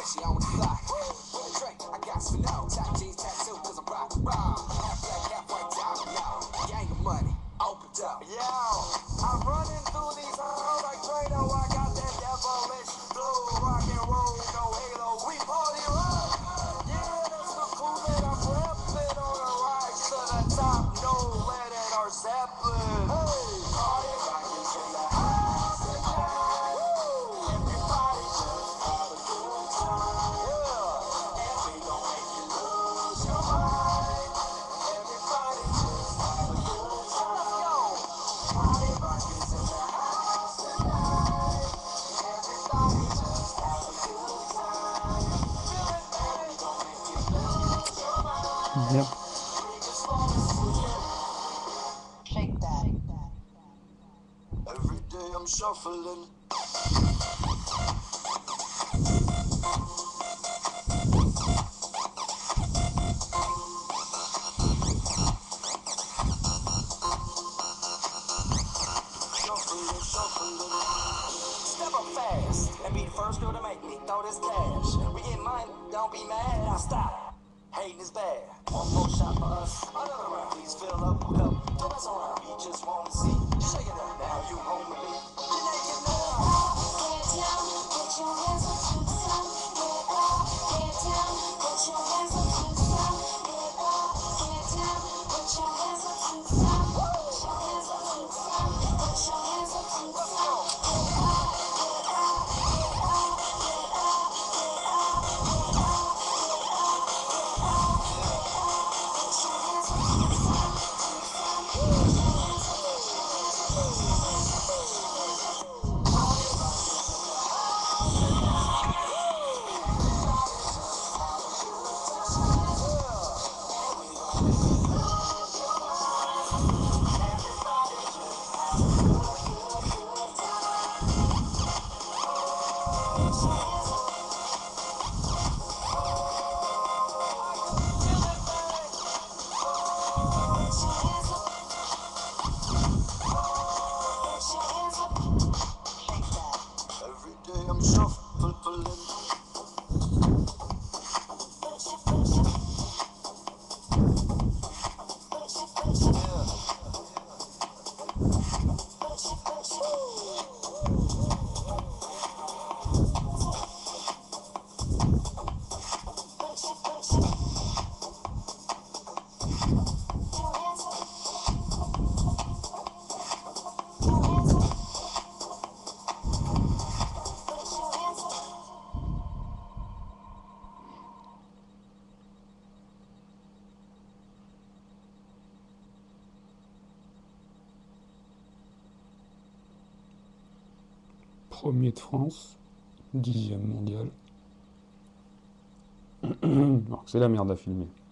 she on the fly. With a drink, I got Snow. Tight jeans tattoo, cause I'm rock, raw. Half black, half white, diamond, yo. Gang of money, opened up. Yo, I'm running through these halls like Drano. I got that devilish blue. Rock and roll, no halo. We party rock. Yeah, that's the cool that I'm reppin' on a rise to the top. No lead in our Zeppelin. Hey, party rockers in the house tonight. Woo! Everybody just have a good time. Yeah, and we gon' make you lose your mind. Everybody just have a good time. Let's go. Party rockers in the house tonight. Everybody just have a good time. Feel it, and we gon' make you lose your mind. Yep. We just wanna see you shake that. Every day I'm shuffling. Shuffling, shuffling. Step up fast and be the first girl to make me throw this cash. We get money, don't be mad. Now stop. Hating is bad. One more shot for us. Another round. Please fill up a cup. Don't mess around. We just wanna see. Shake it up. Now you home with me. You're naked now. Get down, put your hands up to the sun. Get up, get down, put your hands up to the sun. Get up, get down, put your hands up to the sun. Put your hands up to the sun. Put your hands up to the sun. Get up, get up, get up, get up, get up, get up, get up, get up, get up. Put your hands up to the sun, to the sun. Put your hands up, put your hands up, put your hands up, put your hands up. Every day I'm shuffling. Premier de France, 10e mondial. Alors que c'est la merde à filmer.